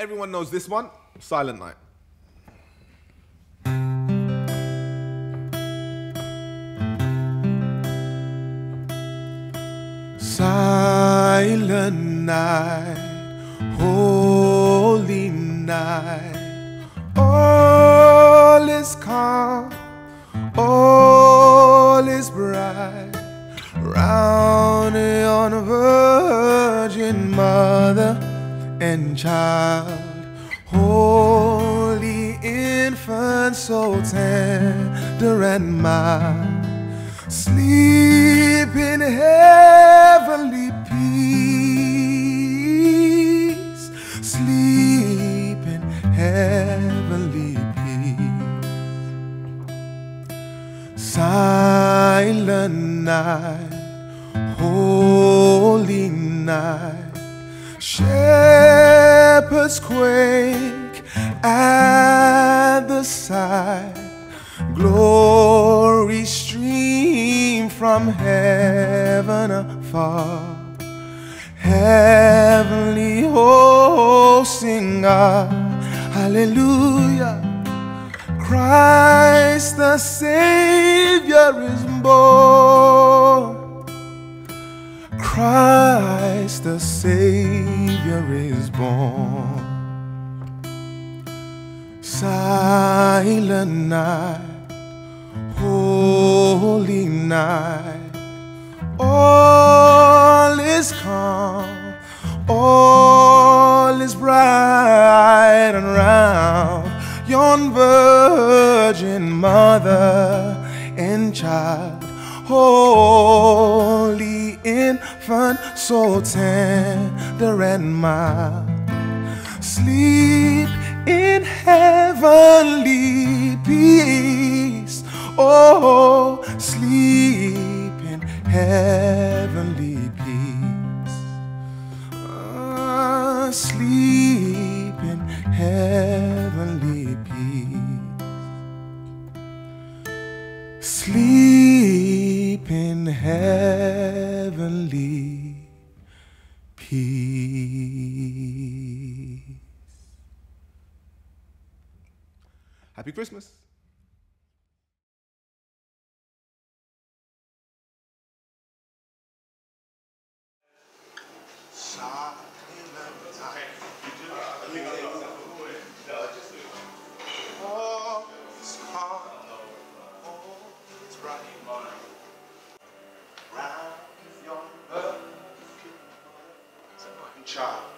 everyone knows this one, Silent Night. Silent night, holy night, all is calm, all is bright, round yon virgin mother and child, holy infant, so tender and mild, sleep in heavenly peace, sleep in heavenly peace. Silent night, holy night, shepherds quake at the sight, glory stream from heaven afar, heavenly hosts sing hallelujah, Christ the Savior is born, Christ the Savior is born. Silent night, holy night, all is calm, all is bright, and round yon virgin mother and child, holy infant, so tender and mild, sleep in heavenly peace, oh, sleep in heavenly peace, sleep in heavenly peace, sleep in heavenly peace. Happy Christmas. Child.